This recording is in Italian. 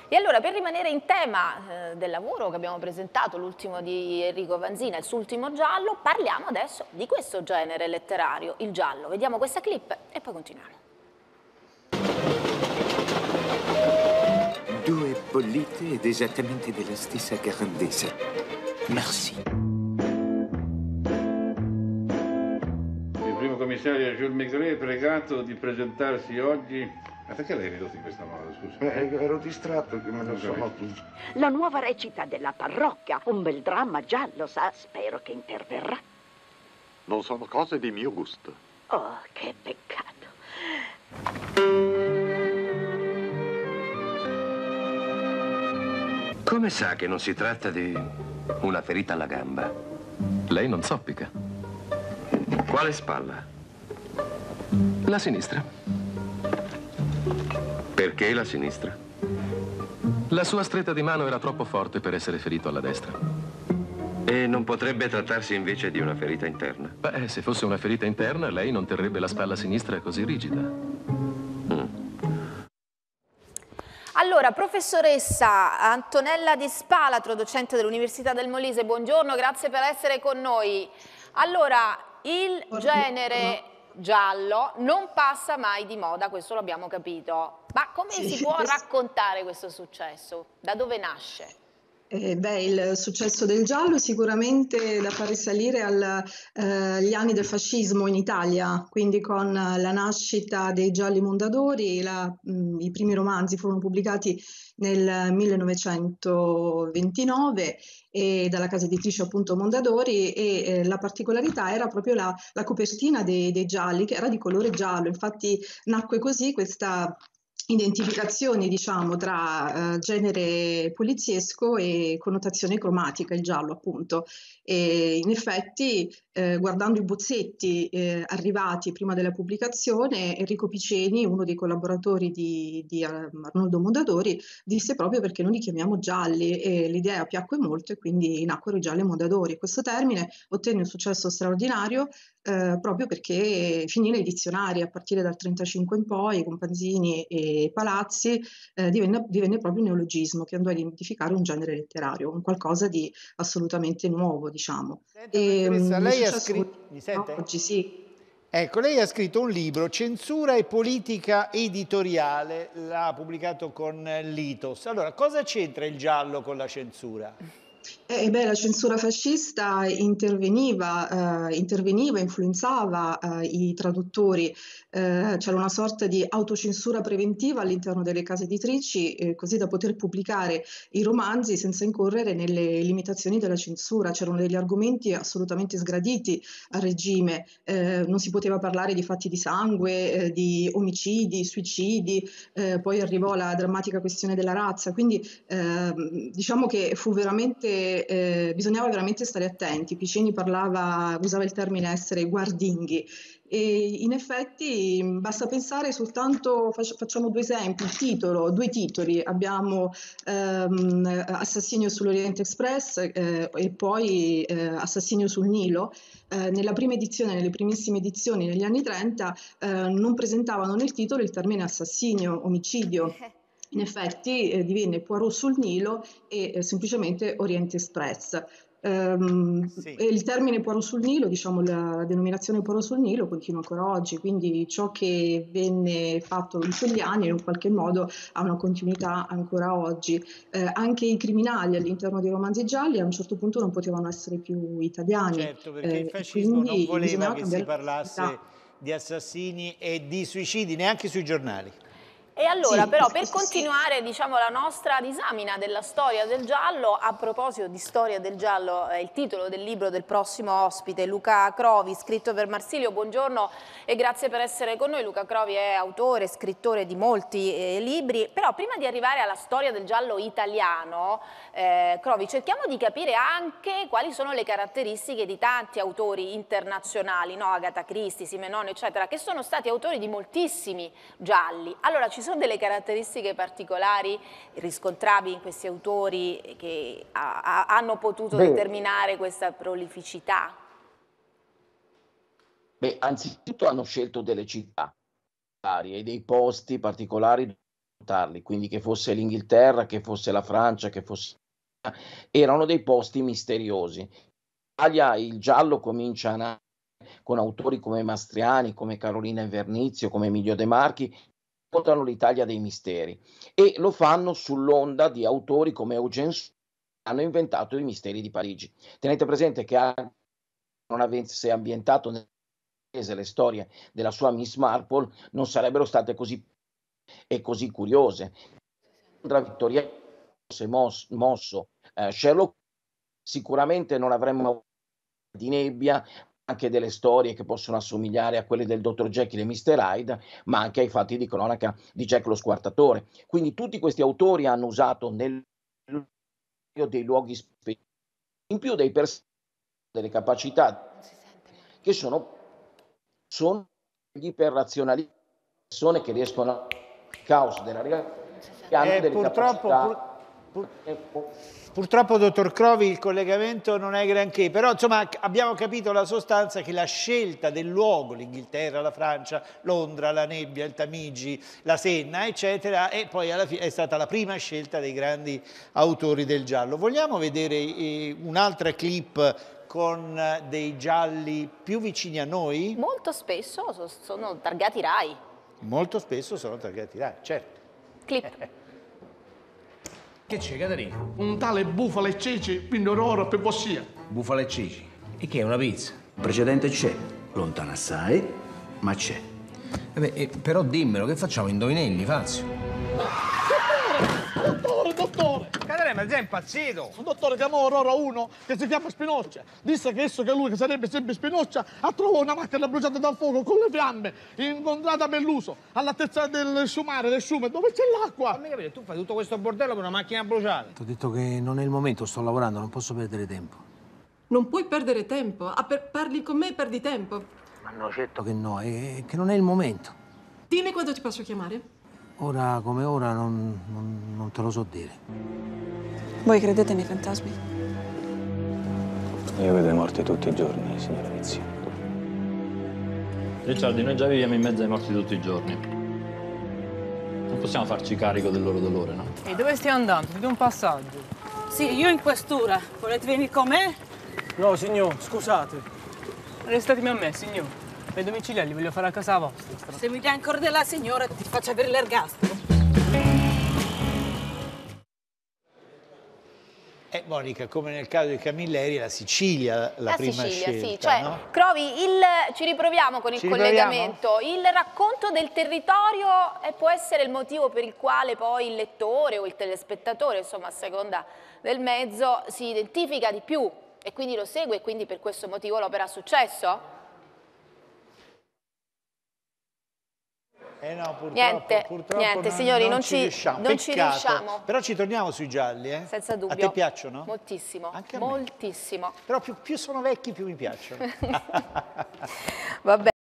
E allora, per rimanere in tema del lavoro che abbiamo presentato, l'ultimo di Enrico Vanzina, il suo ultimo giallo, parliamo adesso di questo genere letterario, il giallo. Vediamo questa clip e poi continuiamo. Due bollite ed esattamente della stessa grandezza. Merci. Il primo commissario Jules Maigret è pregato di presentarsi oggi. Ma perché l'hai ridotto in questa modo, scusa? Ero distratto, che me lo sono qui. La nuova recita della parrocchia, un bel dramma giallo, sa? Spero che interverrà. Non sono cose di mio gusto. Oh, che peccato. Come sa che non si tratta di una ferita alla gamba? Lei non zoppica. Quale spalla? La sinistra. Perché la sinistra? La sua stretta di mano era troppo forte per essere ferito alla destra. E non potrebbe trattarsi invece di una ferita interna? Beh, se fosse una ferita interna, lei non terrebbe la spalla sinistra così rigida. Allora, professoressa Antonella Di Spalatro, docente dell'Università del Molise, buongiorno, grazie per essere con noi. Allora, il genere giallo non passa mai di moda, questo lo abbiamo capito. Ma come si può raccontare questo successo? Da dove nasce? Il successo del giallo sicuramente da far risalire agli anni del fascismo in Italia, quindi con la nascita dei Gialli Mondadori, i primi romanzi furono pubblicati nel 1929 e dalla casa editrice appunto Mondadori e la particolarità era proprio la copertina dei gialli, che era di colore giallo. Infatti nacque così questa identificazioni, diciamo, tra genere poliziesco e connotazione cromatica, il giallo appunto. E in effetti, guardando i bozzetti arrivati prima della pubblicazione, Enrico Piceni, uno dei collaboratori di Arnoldo Mondadori, disse proprio perché noi li chiamiamo gialli, e l'idea piacque molto e quindi nacquero i Gialli Mondadori. Questo termine ottenne un successo straordinario proprio perché finì nei dizionari a partire dal 1935 in poi, con Panzini e Palazzi, divenne proprio un neologismo che andò a identificare un genere letterario, un qualcosa di assolutamente nuovo, diciamo. Lei ha scritto... Mi sente? Oggi sì. Ecco, lei ha scritto un libro, Censura e politica editoriale, l'ha pubblicato con l'Itos. Allora, cosa c'entra il giallo con la censura? La censura fascista interveniva, influenzava i traduttori, c'era una sorta di autocensura preventiva all'interno delle case editrici, così da poter pubblicare i romanzi senza incorrere nelle limitazioni della censura. C'erano degli argomenti assolutamente sgraditi al regime, non si poteva parlare di fatti di sangue, di omicidi, suicidi, poi arrivò la drammatica questione della razza, quindi diciamo che fu veramente bisognava veramente stare attenti. Piceni usava il termine essere guardinghi e in effetti basta pensare soltanto, facciamo due esempi, due titoli, abbiamo Assassinio sull'Orient Express e poi Assassinio sul Nilo. Nella prima edizione, nelle primissime edizioni negli anni 30 non presentavano nel titolo il termine assassinio, omicidio. In effetti divenne Poirot sul Nilo e semplicemente Orient Express. E il termine Poirot sul Nilo, diciamo la denominazione Poirot sul Nilo continua ancora oggi, quindi ciò che venne fatto in quegli anni in qualche modo ha una continuità ancora oggi. Anche i criminali all'interno dei romanzi gialli a un certo punto non potevano essere più italiani. Certo, perché il fascismo non voleva che si parlasse la di assassini e di suicidi neanche sui giornali. E allora però per continuare diciamo, la nostra disamina della storia del giallo, a proposito di storia del giallo è il titolo del libro del prossimo ospite, Luca Crovi, scritto per Marsilio. Buongiorno e grazie per essere con noi. Luca Crovi è autore, scrittore di molti libri, però prima di arrivare alla storia del giallo italiano, Crovi, cerchiamo di capire anche quali sono le caratteristiche di tanti autori internazionali, no? Agatha Christie, Simenon, eccetera, che sono stati autori di moltissimi gialli. Allora ci sono delle caratteristiche particolari riscontrabili in questi autori che hanno potuto determinare questa prolificità? Anzitutto hanno scelto delle città e dei posti particolari quindi che fosse l'Inghilterra, che fosse la Francia, che fosse... erano dei posti misteriosi. In Italia il giallo comincia a nascere con autori come Mastriani, come Carolina Invernizio, come Emilio De Marchi, raccontano l'Italia dei misteri e lo fanno sull'onda di autori come Eugène Sue, che hanno inventato i misteri di Parigi. Tenete presente che anche se non avesse ambientato le storie della sua Miss Marple non sarebbero state così e così curiose. Londra vittoriana fosse mosso Sherlock, sicuramente non avremmo di nebbia, anche delle storie che possono assomigliare a quelle del Dr. Jekyll e Mr. Hyde, ma anche ai fatti di cronaca di Jack lo Squartatore. Quindi tutti questi autori hanno usato dei luoghi specifici, in più dei personaggi, delle capacità che sono per razionalizzare persone che riescono al caos della realtà, che hanno delle capacità. Purtroppo, dottor Crovi, il collegamento non è granché, però insomma abbiamo capito la sostanza che la scelta del luogo, l'Inghilterra, la Francia, Londra, la nebbia, il Tamigi, la Senna, eccetera, e poi alla fine è stata la prima scelta dei grandi autori del giallo. Vogliamo vedere un'altra clip con dei gialli più vicini a noi? Molto spesso sono targati Rai. Molto spesso sono targati Rai, certo. Clip. Che c'è, Caterina? Un tale Bufala e Ceci vinto ora per Bossia. Bufala e Ceci? E che è una pizza? Il precedente c'è, lontana assai, ma c'è. Però dimmelo, che facciamo? Indovinelli, Fazio? Dottore! Caterina, ma sei impazzito? Un dottore chiamò ora uno che si chiama Spinoccia. Disse che lui, che sarebbe sempre Spinoccia, ha trovato una macchina bruciata dal fuoco con le fiamme, incontrata a Belluso, all'altezza del sciumare, dove c'è l'acqua. Fammi capire, tu fai tutto questo bordello per una macchina bruciata? Ti ho detto che non è il momento, sto lavorando, non posso perdere tempo. Non puoi perdere tempo. Parli con me e perdi tempo. Ma no, certo che no, è che non è il momento. Dimmi quando ti posso chiamare. Ora come ora non te lo so dire. Voi credete nei fantasmi? Io vedo i morti tutti i giorni, signora Vizio. Ricciardi, noi già viviamo in mezzo ai morti tutti i giorni. Non possiamo farci carico del loro dolore, no? E dove stai andando? Ti do un passaggio. Sì, io in questura. Volete venire con me? No, signor, scusate. Restatemi a me, signor. Per i domiciliari li voglio fare a casa vostra. Se mi dai ancora della signora ti faccio avere l'ergastolo. Monica, come nel caso di Camilleri, la Sicilia la prima scelta, sì. Cioè, no? Crovi, ci riproviamo con il collegamento. Il racconto del territorio può essere il motivo per il quale poi il lettore o il telespettatore, insomma a seconda del mezzo, si identifica di più e quindi lo segue e quindi per questo motivo l'opera ha successo? No, purtroppo niente, signori, non ci riusciamo. Però ci torniamo sui gialli, eh? Senza dubbio. A te piacciono? Moltissimo. Anche a moltissimo. Però più sono vecchi, più mi piacciono. Vabbè.